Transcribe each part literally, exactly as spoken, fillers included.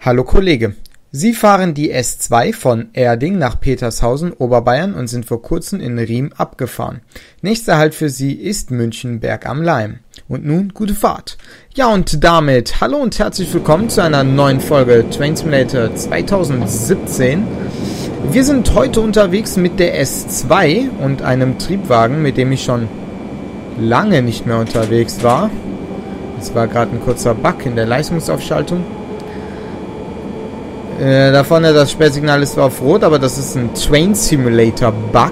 Hallo Kollege, Sie fahren die S zwei von Erding nach Petershausen, Oberbayern und sind vor kurzem in Riem abgefahren. Nächster Halt für Sie ist München Berg am Laim. Und nun gute Fahrt. Ja, und damit hallo und herzlich willkommen zu einer neuen Folge Train Simulator zwanzig siebzehn. Wir sind heute unterwegs mit der S zwei und einem Triebwagen, mit dem ich schon lange nicht mehr unterwegs war. Es war gerade ein kurzer Bug in der Leistungsaufschaltung. Äh, da vorne das Sperrsignal ist zwar auf Rot, aber das ist ein Train Simulator Bug.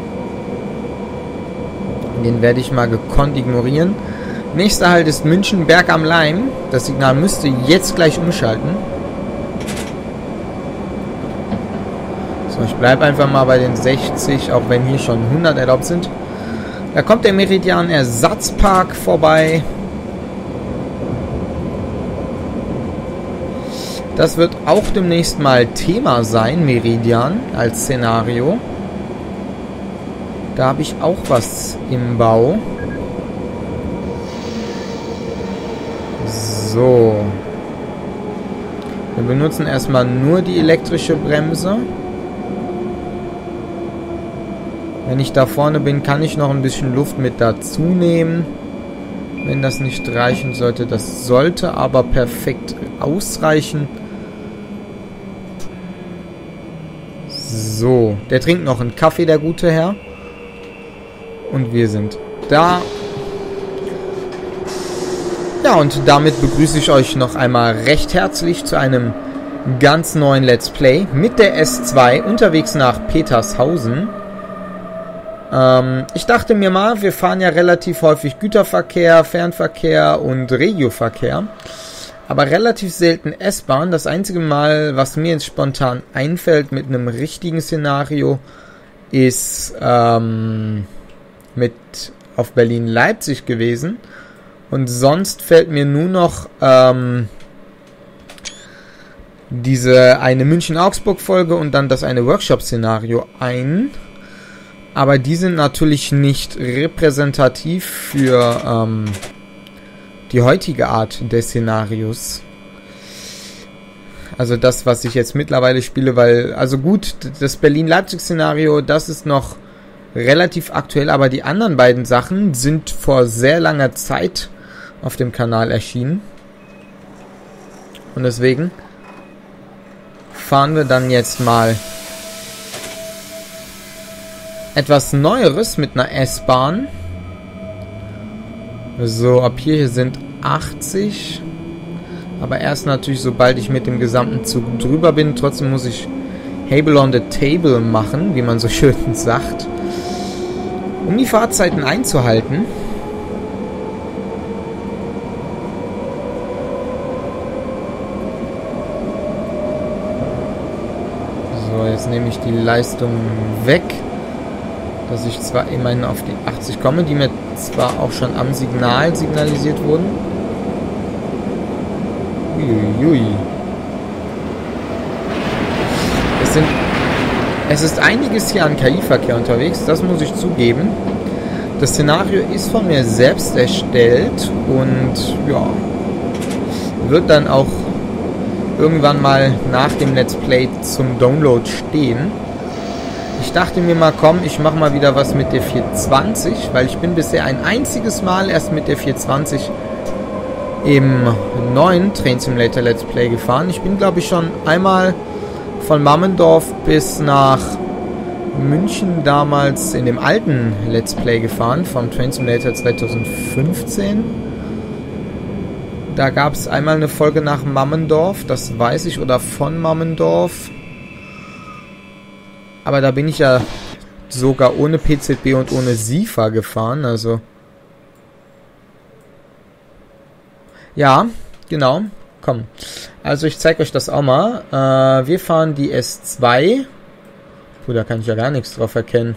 Den werde ich mal gekonnt ignorieren. Nächster Halt ist München Berg am Laim. Das Signal müsste jetzt gleich umschalten. So, ich bleibe einfach mal bei den sechzig, auch wenn hier schon hundert erlaubt sind. Da kommt der Meridian Ersatzpark vorbei. Das wird auch demnächst mal Thema sein, Meridian als Szenario. Da habe ich auch was im Bau. So. Wir benutzen erstmal nur die elektrische Bremse. Wenn ich da vorne bin, kann ich noch ein bisschen Luft mit dazu nehmen. Wenn das nicht reichen sollte, das sollte aber perfekt ausreichen. So, der trinkt noch einen Kaffee, der gute Herr. Und wir sind da. Ja, und damit begrüße ich euch noch einmal recht herzlich zu einem ganz neuen Let's Play mit der S zwei unterwegs nach Petershausen. Ähm, ich dachte mir mal, wir fahren ja relativ häufig Güterverkehr, Fernverkehr und Regioverkehr. Aber relativ selten S-Bahn. Das einzige Mal, was mir jetzt spontan einfällt mit einem richtigen Szenario, ist ähm, mit auf Berlin-Leipzig gewesen. Und sonst fällt mir nur noch ähm, diese eine München-Augsburg-Folge und dann das eine Workshop-Szenario ein. Aber die sind natürlich nicht repräsentativ für ähm, die heutige Art des Szenarios. Also das, was ich jetzt mittlerweile spiele, weil, also gut, das Berlin-Leipzig-Szenario, das ist noch relativ aktuell, aber die anderen beiden Sachen sind vor sehr langer Zeit auf dem Kanal erschienen. Und deswegen fahren wir dann jetzt mal etwas Neueres mit einer S-Bahn. So, ab hier sind achtzig. Aber erst natürlich, sobald ich mit dem gesamten Zug drüber bin. Trotzdem muss ich Hable on the Table machen, wie man so schön sagt. Um die Fahrzeiten einzuhalten. So, jetzt nehme ich die Leistung weg. Dass ich zwar immerhin auf die achtzig komme, die mir zwar auch schon am Signal signalisiert wurden. Uiuiui. Es sind, es ist einiges hier an K I-Verkehr unterwegs, das muss ich zugeben. Das Szenario ist von mir selbst erstellt und ja, wird dann auch irgendwann mal nach dem Let's Play zum Download stehen. Ich dachte mir mal, komm, ich mache mal wieder was mit der vierhundertzwanzig, weil ich bin bisher ein einziges Mal erst mit der vierhundertzwanzig im neuen Train Simulator Let's Play gefahren. Ich bin, glaube ich, schon einmal von Mammendorf bis nach München damals in dem alten Let's Play gefahren, vom Train Simulator zwanzig fünfzehn. Da gab es einmal eine Folge nach Mammendorf, das weiß ich, oder von Mammendorf. Aber da bin ich ja sogar ohne P Z B und ohne S I F A gefahren, also. Ja, genau. Komm. Also ich zeige euch das auch mal. Äh, wir fahren die S zwei. Puh, da kann ich ja gar nichts drauf erkennen.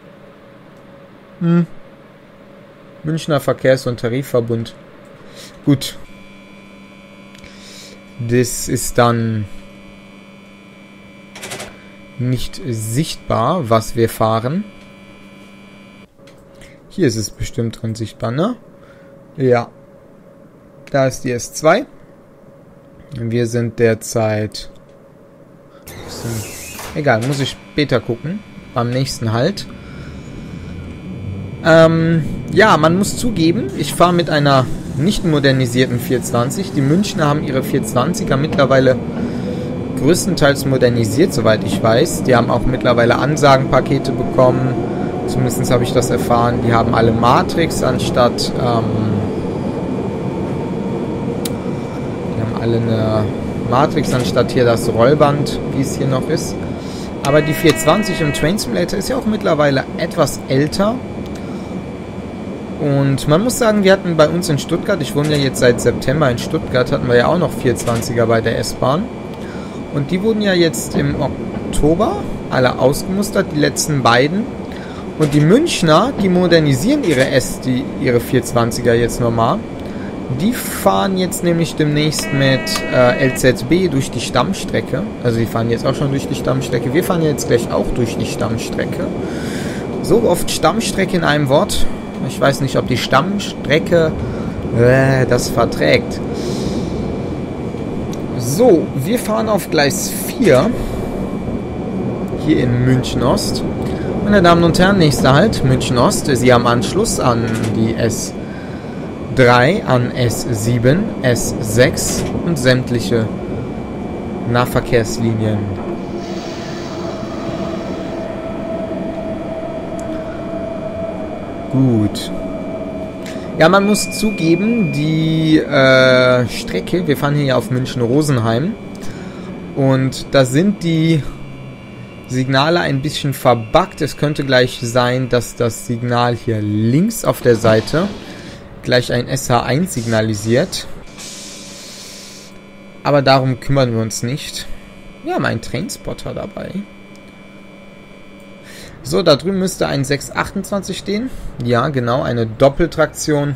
Hm. Münchner Verkehrs- und Tarifverbund. Gut. Das ist dann nicht sichtbar, was wir fahren. Hier ist es bestimmt drin sichtbar, ne? Ja. Da ist die S zwei. Wir sind derzeit... Egal, muss ich später gucken. Beim nächsten Halt. Ähm, ja, man muss zugeben, ich fahre mit einer nicht modernisierten vierhundertzwanzig. Die Münchner haben ihre vierhundertzwanziger mittlerweile größtenteils modernisiert, soweit ich weiß. Die haben auch mittlerweile Ansagenpakete bekommen. Zumindest habe ich das erfahren. Die haben alle Matrix anstatt... Ähm, die haben alle eine Matrix anstatt hier das Rollband, wie es hier noch ist. Aber die vierhundertzwanzig im Train Simulator ist ja auch mittlerweile etwas älter. Und man muss sagen, wir hatten bei uns in Stuttgart, ich wohne ja jetzt seit September in Stuttgart, hatten wir ja auch noch vierhundertzwanziger bei der S-Bahn. Und die wurden ja jetzt im Oktober alle ausgemustert, die letzten beiden. Und die Münchner, die modernisieren ihre S, die, ihre vierhundertzwanziger jetzt nochmal. Die fahren jetzt nämlich demnächst mit äh, L Z B durch die Stammstrecke. Also die fahren jetzt auch schon durch die Stammstrecke. Wir fahren jetzt gleich auch durch die Stammstrecke. So oft Stammstrecke in einem Wort. Ich weiß nicht, ob die Stammstrecke äh, das verträgt. So, wir fahren auf Gleis vier. Hier in München Ost. Meine Damen und Herren, nächster Halt, München Ost. Sie haben Anschluss an die S drei, an S sieben, S sechs und sämtliche Nahverkehrslinien. Gut. Ja, man muss zugeben, die äh, Strecke, wir fahren hier auf München-Rosenheim und da sind die Signale ein bisschen verbuggt. Es könnte gleich sein, dass das Signal hier links auf der Seite gleich ein S H eins signalisiert. Aber darum kümmern wir uns nicht. Wir haben einen Trainspotter dabei. So, da drüben müsste ein sechs achtundzwanzig stehen. Ja, genau, eine Doppeltraktion.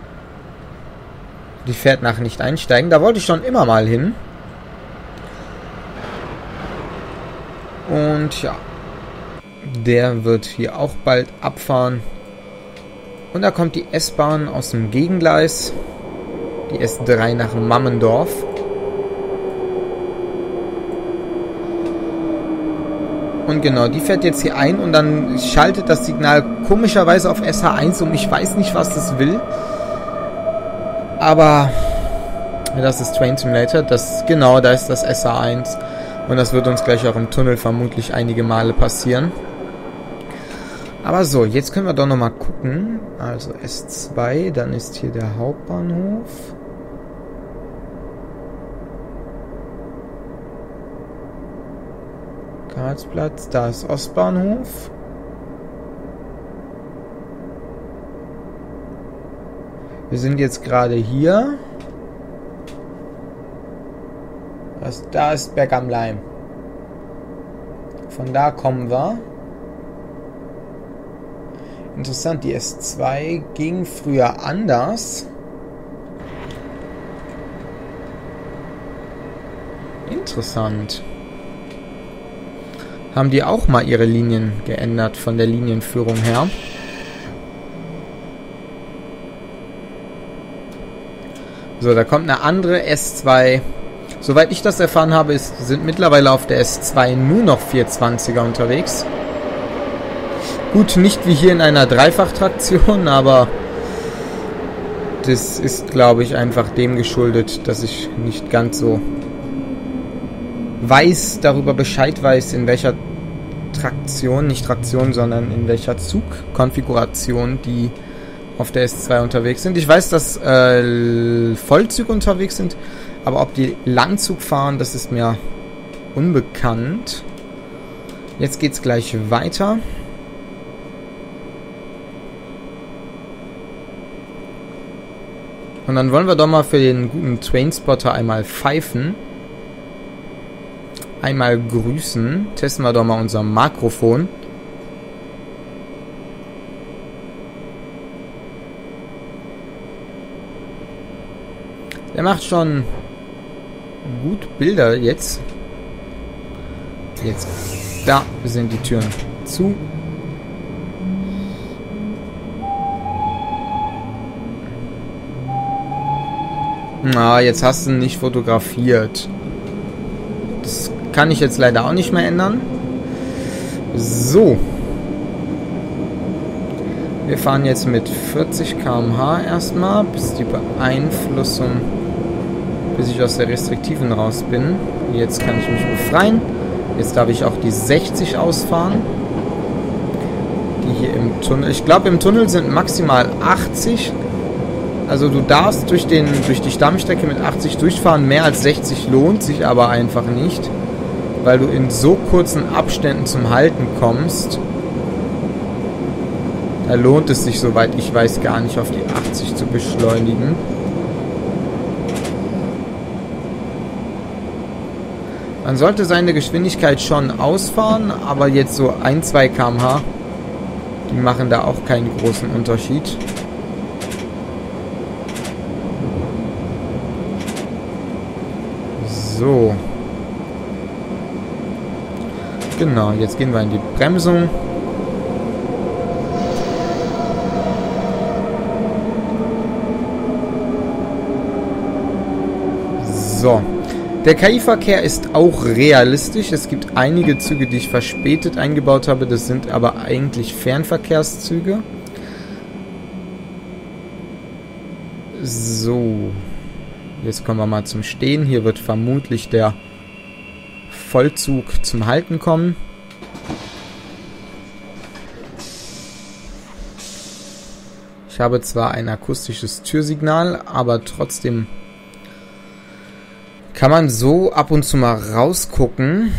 Die fährt nach nicht einsteigen. Da wollte ich schon immer mal hin. Und ja, der wird hier auch bald abfahren. Und da kommt die S-Bahn aus dem Gegengleis. Die S drei nach Mammendorf. Und genau, die fährt jetzt hier ein und dann schaltet das Signal komischerweise auf S H eins um. Ich weiß nicht, was das will. Aber das ist Train Simulator. Das, genau, da ist das S H eins. Und das wird uns gleich auch im Tunnel vermutlich einige Male passieren. Aber so, jetzt können wir doch nochmal gucken. Also S zwei, dann ist hier der Hauptbahnhof. Karlsplatz, da ist Ostbahnhof. Wir sind jetzt gerade hier. Das, da ist Berg am Leim. Von da kommen wir. Interessant, die S zwei ging früher anders. Interessant. Haben die auch mal ihre Linien geändert von der Linienführung her? So, da kommt eine andere S zwei. Soweit ich das erfahren habe, ist, sind mittlerweile auf der S zwei nur noch vierhundertzwanziger unterwegs. Gut, nicht wie hier in einer Dreifachtraktion, aber das ist, glaube ich, einfach dem geschuldet, dass ich nicht ganz so weiß, darüber Bescheid weiß, in welcher Traktion, nicht Traktion, sondern in welcher Zugkonfiguration die auf der S zwei unterwegs sind. Ich weiß, dass äh, Vollzüge unterwegs sind, aber ob die Langzug fahren, das ist mir unbekannt. Jetzt geht's gleich weiter. Und dann wollen wir doch mal für den guten Trainspotter einmal pfeifen. Einmal grüßen. Testen wir doch mal unser Mikrofon. Der macht schon gut Bilder jetzt. Jetzt. Da sind die Türen zu. Na, jetzt hast du ihn nicht fotografiert. Das kann ich jetzt leider auch nicht mehr ändern. So. Wir fahren jetzt mit vierzig Kilometer pro Stunde erstmal, bis die Beeinflussung, bis ich aus der restriktiven raus bin. Jetzt kann ich mich befreien. Jetzt darf ich auch die sechzig ausfahren. Die hier im Tunnel. Ich glaube, im Tunnel sind maximal achtzig. Also du darfst durch, den, durch die Stammstrecke mit achtzig durchfahren. Mehr als sechzig lohnt sich aber einfach nicht. Weil du in so kurzen Abständen zum Halten kommst. Da lohnt es sich, soweit ich weiß, gar nicht auf die achtzig zu beschleunigen. Man sollte seine Geschwindigkeit schon ausfahren, aber jetzt so ein, zwei Kilometer pro Stunde, die machen da auch keinen großen Unterschied. So. Genau, jetzt gehen wir in die Bremsung. So. Der K I-Verkehr ist auch realistisch. Es gibt einige Züge, die ich verspätet eingebaut habe. Das sind aber eigentlich Fernverkehrszüge. So. Jetzt kommen wir mal zum Stehen. Hier wird vermutlich der Vollzug zum Halten kommen. Ich habe zwar ein akustisches Türsignal, aber trotzdem kann man so ab und zu mal rausgucken.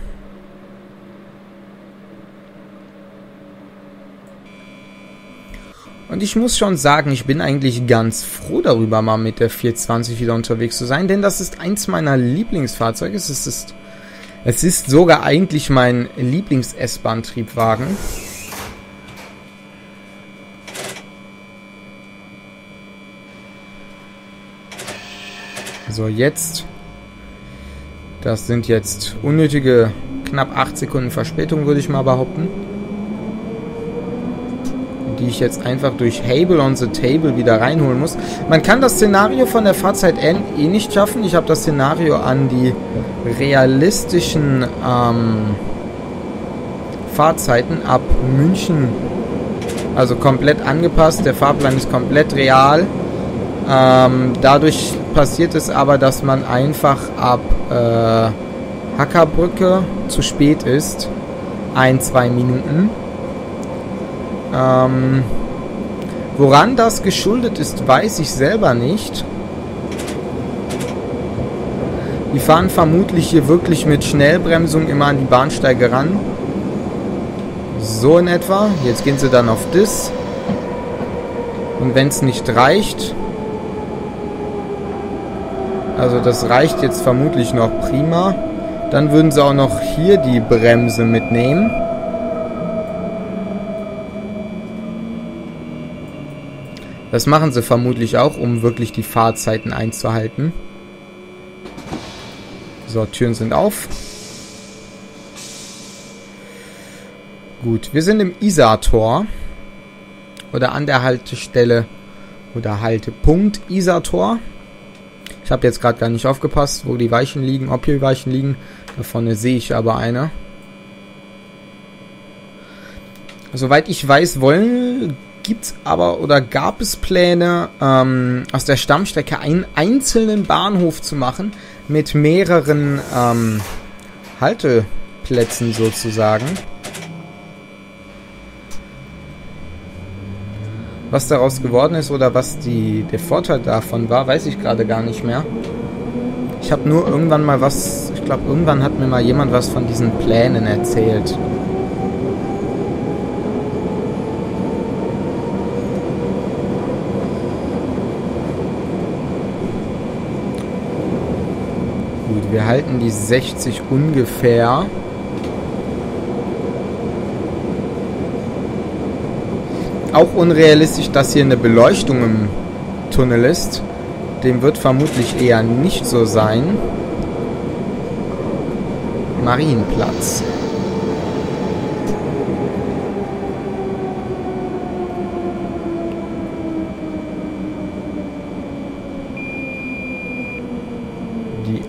Und ich muss schon sagen, ich bin eigentlich ganz froh darüber, mal mit der vierhundertzwanzig wieder unterwegs zu sein, denn das ist eins meiner Lieblingsfahrzeuge. Es ist, es ist sogar eigentlich mein Lieblings-S-Bahn-Triebwagen. So, jetzt. Das sind jetzt unnötige knapp acht Sekunden Verspätung, würde ich mal behaupten. Die ich jetzt einfach durch Hable on the Table wieder reinholen muss. Man kann das Szenario von der Fahrzeit eh nicht schaffen. Ich habe das Szenario an die realistischen ähm, Fahrzeiten ab München, also komplett angepasst. Der Fahrplan ist komplett real. Ähm, dadurch passiert es aber, dass man einfach ab äh, Hackerbrücke zu spät ist. Ein, zwei Minuten. Ähm, woran das geschuldet ist, weiß ich selber nicht. Die fahren vermutlich hier wirklich mit Schnellbremsung immer an die Bahnsteige ran. So in etwa. Jetzt gehen sie dann auf das. Und wenn es nicht reicht... Also das reicht jetzt vermutlich noch prima. Dann würden sie auch noch hier die Bremse mitnehmen. Das machen sie vermutlich auch, um wirklich die Fahrzeiten einzuhalten. So, Türen sind auf. Gut, wir sind im Isartor. Oder an der Haltestelle oder Haltepunkt Isartor. Ich habe jetzt gerade gar nicht aufgepasst, wo die Weichen liegen, ob hier die Weichen liegen. Da vorne sehe ich aber eine. Soweit ich weiß, wollen, gibt's aber oder gab es Pläne, ähm, aus der Stammstrecke einen einzelnen Bahnhof zu machen mit mehreren ähm, Halteplätzen sozusagen. Was daraus geworden ist oder was die, der Vorteil davon war, weiß ich gerade gar nicht mehr. Ich habe nur irgendwann mal was, ich glaube irgendwann hat mir mal jemand was von diesen Plänen erzählt. Gut, wir halten die sechzig ungefähr. Auch unrealistisch, dass hier eine Beleuchtung im Tunnel ist. Dem wird vermutlich eher nicht so sein. Marienplatz.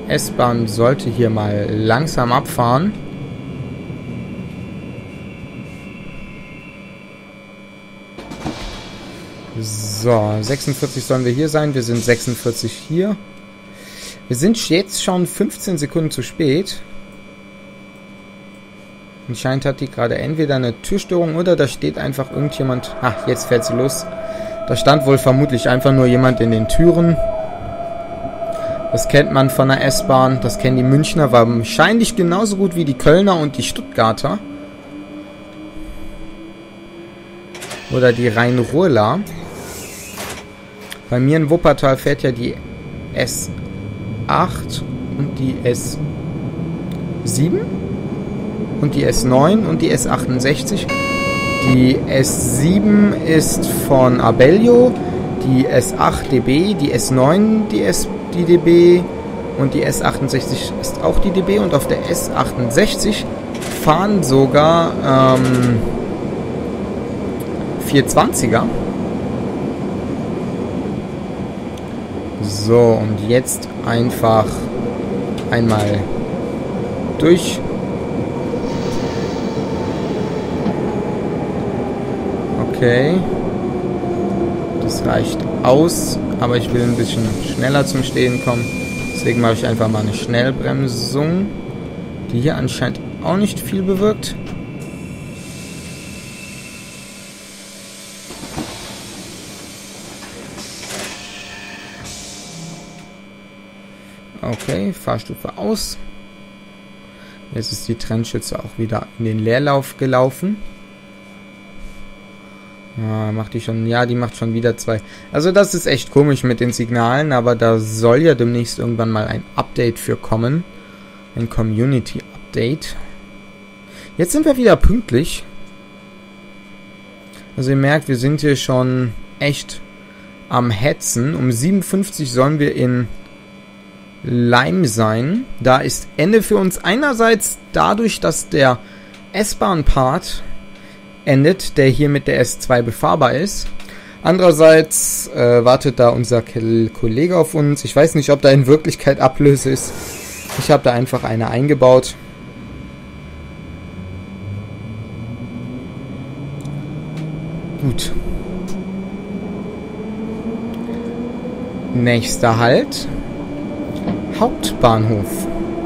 S-Bahn sollte hier mal langsam abfahren. So, sechsundvierzig sollen wir hier sein. Wir sind sechsundvierzig hier. Wir sind jetzt schon fünfzehn Sekunden zu spät. Anscheinend hat die gerade entweder eine Türstörung oder da steht einfach irgendjemand... Ah, jetzt fährt sie los. Da stand wohl vermutlich einfach nur jemand in den Türen. Das kennt man von der S-Bahn. Das kennen die Münchner. War wahrscheinlich genauso gut wie die Kölner und die Stuttgarter. Oder die Rhein-Ruhrler. Bei mir in Wuppertal fährt ja die S acht und die S sieben und die S neun und die S achtundsechzig. Die S sieben ist von Abellio, die S acht D B, die S neun die, S, die D B und die S achtundsechzig ist auch die D B und auf der S achtundsechzig fahren sogar ähm, vierhundertzwanziger. So, und jetzt einfach einmal durch. Okay. Das reicht aus, aber ich will ein bisschen schneller zum Stehen kommen. Deswegen mache ich einfach mal eine Schnellbremsung, die hier anscheinend auch nicht viel bewirkt. Okay, Fahrstufe aus. Jetzt ist die Trennschütze auch wieder in den Leerlauf gelaufen. Ja, macht die schon, ja, die macht schon wieder zwei. Also das ist echt komisch mit den Signalen, aber da soll ja demnächst irgendwann mal ein Update für kommen. Ein Community-Update. Jetzt sind wir wieder pünktlich. Also ihr merkt, wir sind hier schon echt am Hetzen. Um siebenundfünfzig sollen wir in Leim sein. Da ist Ende für uns einerseits dadurch, dass der S-Bahn-Part endet, der hier mit der S zwei befahrbar ist. Andererseits äh, wartet da unser Kollege auf uns. Ich weiß nicht, ob da in Wirklichkeit Ablöse ist. Ich habe da einfach eine eingebaut. Gut. Nächster Halt. Hauptbahnhof.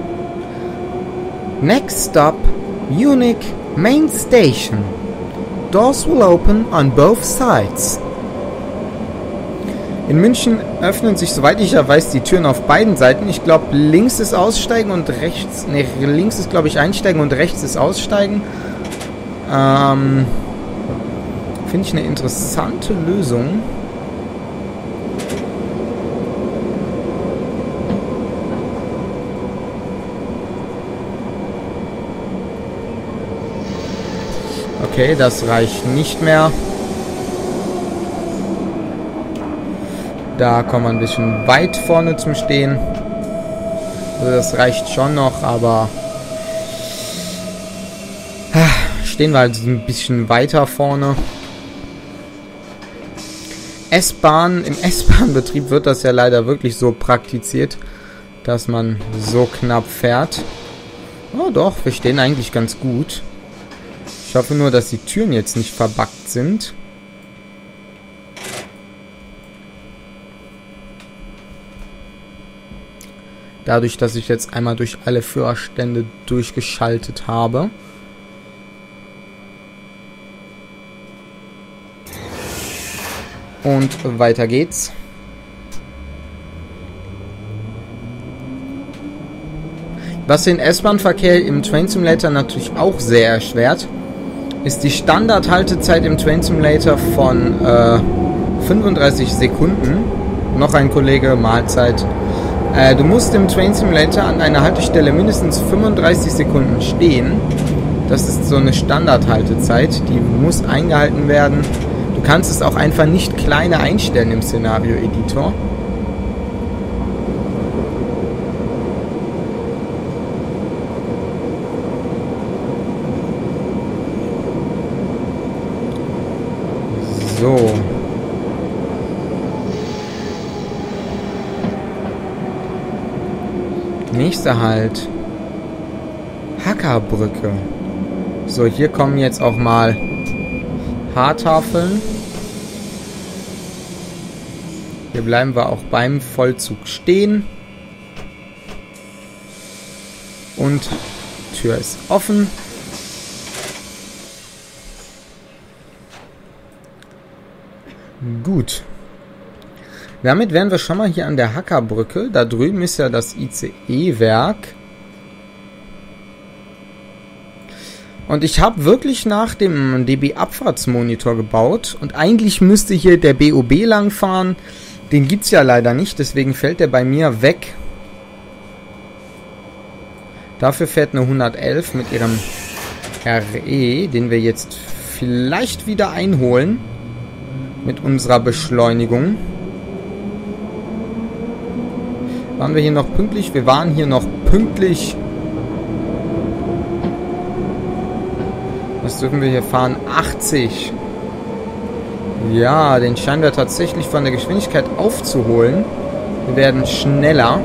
Next stop, Munich Main Station. Doors will open on both sides. In München öffnen sich, soweit ich ja weiß, die Türen auf beiden Seiten. Ich glaube, links ist Aussteigen und rechts... Ne, links ist, glaube ich, Einsteigen und rechts ist Aussteigen. Ähm, finde ich eine interessante Lösung. Okay, das reicht nicht mehr. Da kommen wir ein bisschen weit vorne zum Stehen. Also das reicht schon noch, aber stehen wir halt ein bisschen weiter vorne. S-Bahn, im S-Bahn-Betrieb wird das ja leider wirklich so praktiziert, dass man so knapp fährt. Oh doch, wir stehen eigentlich ganz gut. Ich hoffe nur, dass die Türen jetzt nicht verbuggt sind. Dadurch, dass ich jetzt einmal durch alle Führerstände durchgeschaltet habe. Und weiter geht's. Was den S-Bahn-Verkehr im Train Simulator natürlich auch sehr erschwert, ist die Standardhaltezeit im Train Simulator von äh, fünfunddreißig Sekunden. Noch ein Kollege, Mahlzeit. Äh, du musst im Train Simulator an einer Haltestelle mindestens fünfunddreißig Sekunden stehen. Das ist so eine Standardhaltezeit, die muss eingehalten werden. Du kannst es auch einfach nicht kleiner einstellen im Szenario-Editor. So. ist er halt. Hackerbrücke. So, hier kommen jetzt auch mal Haartafeln. Hier bleiben wir auch beim Vollzug stehen. Und Tür ist offen. Gut. Damit wären wir schon mal hier an der Hackerbrücke. Da drüben ist ja das I C E-Werk. Und ich habe wirklich nach dem D B-Abfahrtsmonitor gebaut. Und eigentlich müsste hier der B O B langfahren. Den gibt es ja leider nicht, deswegen fällt der bei mir weg. Dafür fährt eine hundertelf mit ihrem R E, den wir jetzt vielleicht wieder einholen. Mit unserer Beschleunigung. Waren wir hier noch pünktlich? Wir waren hier noch pünktlich. Was dürfen wir hier fahren? achtzig. Ja, den scheinen wir tatsächlich von der Geschwindigkeit aufzuholen. Wir werden schneller.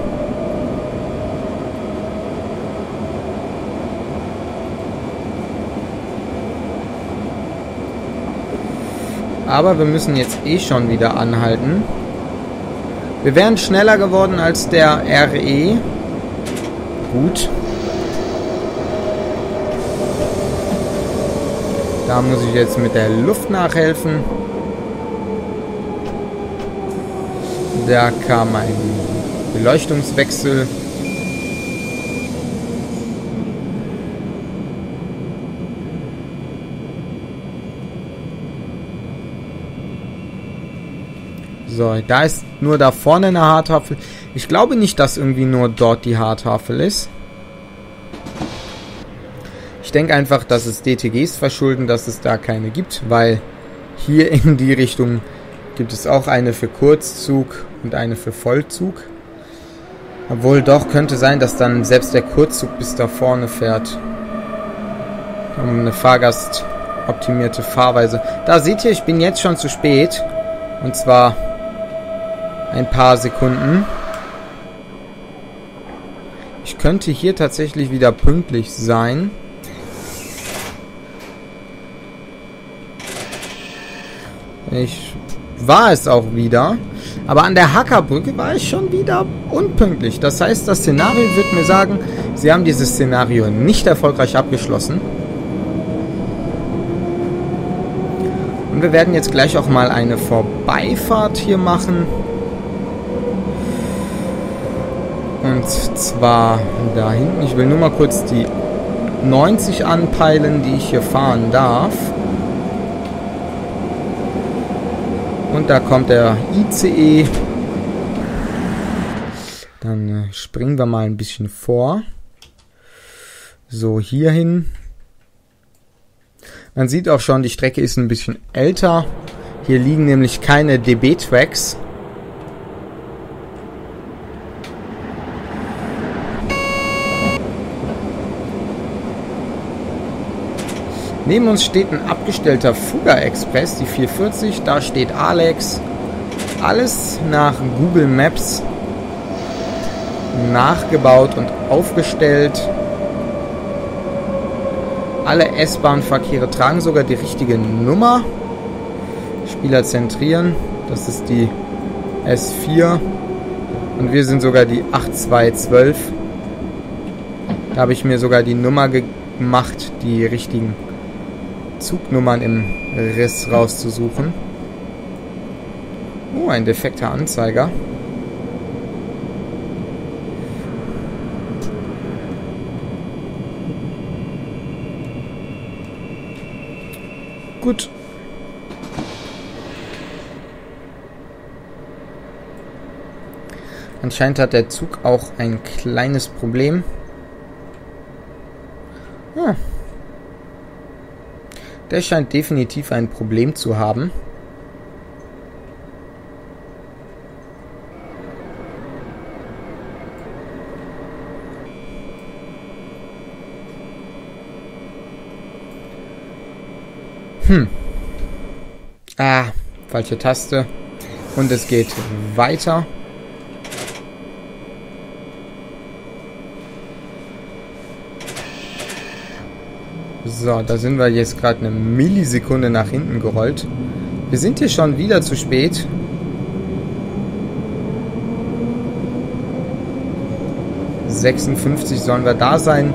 Aber wir müssen jetzt eh schon wieder anhalten. Wir wären schneller geworden als der R E. Gut. Da muss ich jetzt mit der Luft nachhelfen. Da kam ein Beleuchtungswechsel. So, da ist nur da vorne eine Haartafel. Ich glaube nicht, dass irgendwie nur dort die Haartafel ist. Ich denke einfach, dass es D T Gs verschulden, dass es da keine gibt, weil hier in die Richtung gibt es auch eine für Kurzzug und eine für Vollzug. Obwohl doch, könnte sein, dass dann selbst der Kurzzug bis da vorne fährt. Um eine fahrgastoptimierte Fahrweise. Da seht ihr, ich bin jetzt schon zu spät. Und zwar ein paar Sekunden. Ich könnte hier tatsächlich wieder pünktlich sein. Ich war es auch wieder. Aber an der Hackerbrücke war ich schon wieder unpünktlich. Das heißt, das Szenario wird mir sagen, sie haben dieses Szenario nicht erfolgreich abgeschlossen. Und wir werden jetzt gleich auch mal eine Vorbeifahrt hier machen. Und zwar da hinten. Ich will nur mal kurz die neunzig anpeilen, die ich hier fahren darf. Und da kommt der I C E. Dann äh, springen wir mal ein bisschen vor. So, hierhin. Man sieht auch schon, die Strecke ist ein bisschen älter. Hier liegen nämlich keine D B-Tracks. Neben uns steht ein abgestellter Fugger-Express, die vierhundertvierzig. Da steht Alex. Alles nach Google Maps nachgebaut und aufgestellt. Alle S-Bahn-Verkehre tragen sogar die richtige Nummer. Spieler zentrieren. Das ist die S vier. Und wir sind sogar die acht zwei eins zwei. Da habe ich mir sogar die Nummer gemacht, die richtigen Zugnummern im Riss rauszusuchen. Oh, ein defekter Anzeiger. Gut. Anscheinend hat der Zug auch ein kleines Problem. Ah. Der scheint definitiv ein Problem zu haben. Hm. Ah, falsche Taste. Und es geht weiter. So, da sind wir jetzt gerade eine Millisekunde nach hinten gerollt. Wir sind hier schon wieder zu spät. sechsundfünfzig sollen wir da sein.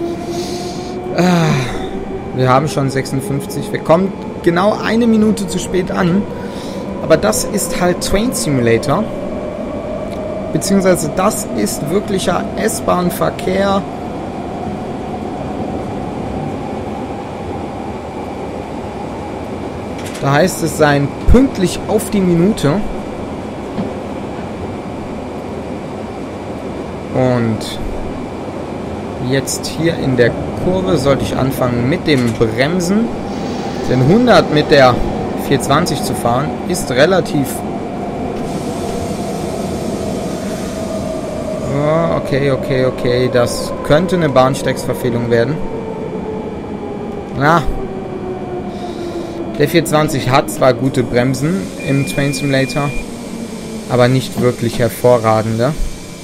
Wir haben schon sechsundfünfzig. Wir kommen genau eine Minute zu spät an. Aber das ist halt Train Simulator. Beziehungsweise das ist wirklicher S-Bahn-Verkehr. Da heißt es sein pünktlich auf die Minute. Und jetzt hier in der Kurve sollte ich anfangen mit dem Bremsen. Denn hundert mit der vierhundertzwanzig zu fahren ist relativ... Oh, okay, okay, okay. Das könnte eine Bahnsteigsverfehlung werden. Na, der vierhundertzwanzig hat zwar gute Bremsen im Train Simulator, aber nicht wirklich hervorragende.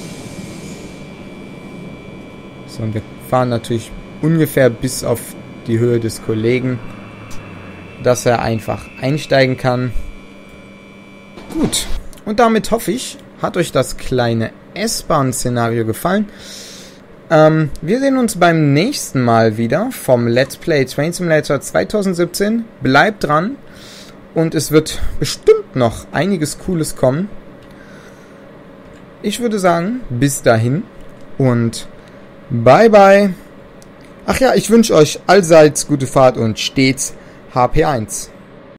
So, und wir fahren natürlich ungefähr bis auf die Höhe des Kollegen, dass er einfach einsteigen kann. Gut, und damit hoffe ich, hat euch das kleine S-Bahn-Szenario gefallen. Ähm, wir sehen uns beim nächsten Mal wieder vom Let's Play Train Simulator zwanzig siebzehn. Bleibt dran und es wird bestimmt noch einiges Cooles kommen. Ich würde sagen, bis dahin und bye bye. Ach ja, ich wünsche euch allseits gute Fahrt und stets H P eins.